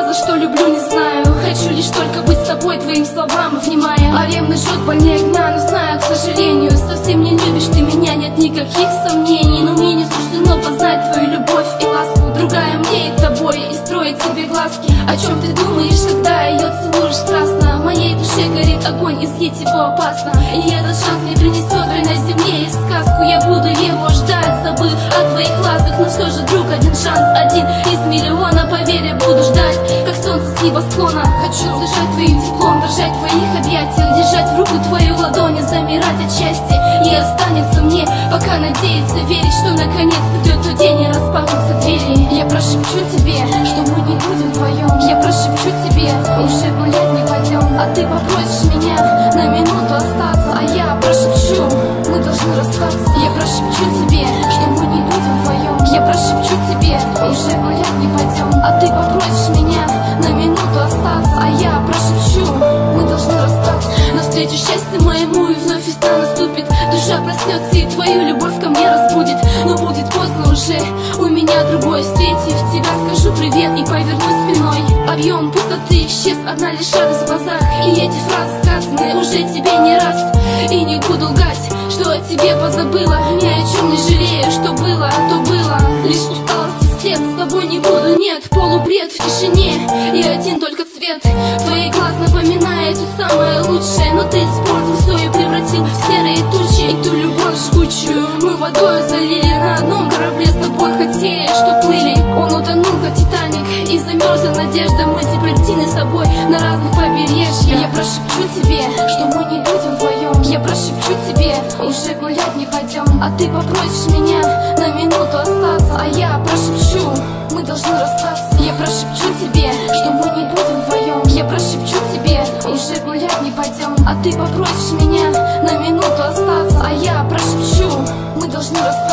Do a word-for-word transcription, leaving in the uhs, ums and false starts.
за что люблю, не знаю. Хочу лишь только быть с тобой, твоим словам внимая. А ревность жжет больнее огня, но знаю, к сожалению, совсем не любишь ты меня, нет никаких сомнений. Но мне не суждено познать твою любовь и ласку. Другая мне и тобой, и строить тебе глазки. О чем ты думаешь, когда ее целуешь страстно? В моей душе горит огонь, и съесть его опасно. И этот шанс мне принесет рай на земле и сказку. Я буду его ждать, забыв о твоих ласках. Но все же, друг, один шанс, один из миллиона. Поверь, я буду ждать, как солнце с небосклона. Хочу дышать твоим теплом, дрожать в твоих объятиях, держать в руку твою ладонь и замирать от счастья. И останется мне пока надеяться, верить, что наконец придет тот день и распахнутся двери. Я прошепчу тебе, что мы не будем вдвоем. Я прошепчу тебе, уже гулять не пойдем. А ты попросишь меня на минуту остаться. А я прошепчу, мы должны расстаться. Я прошепчу тебе, что мы не будем вдвоем. Я прошепчу тебе, уже гулять не пойдем. А ты попросишь меня на минуту остаться. А я прошепчу, мы должны расстаться. Навстречу счастью моему и вновь весна наступит. Душа проснется и твою любовь ко мне разбудит. Но будет поздно уже, у меня другой. Встретив тебя, скажу привет и повернусь спиной. Объем пустоты исчез, одна лишь радость в глазах. И эти фразы сказаны уже тебе не раз. И не буду лгать, что о тебе позабыла. Ни о чем не жалею, что было, то было. Лишь усталость и след, с тобой не буду, нет. Полубред в тишине и один только цвет. Твои глаз напоминает все самое лучшее. Но ты испортил все и превратил в серые тучи. И ту любовь жгучую мы водой залили. На одном корабле с тобой хотели, что плыли. Он утонул, как Титаник, и замерзла надежда. Мы теперь птины с собой на разных побережьях. Я прошепчу тебе, что мы не будем вдвоем. Я прошепчу тебе, уже гулять не пойдем. А ты попросишь меня на минуту остаться. А я прошепчу, мы должны расстаться. Я прошепчу тебе, что мы не будем вдвоем. Я прошепчу тебе, уже гулять не пойдем. А ты попросишь меня на минуту остаться. А я прошепчу, мы должны расстаться.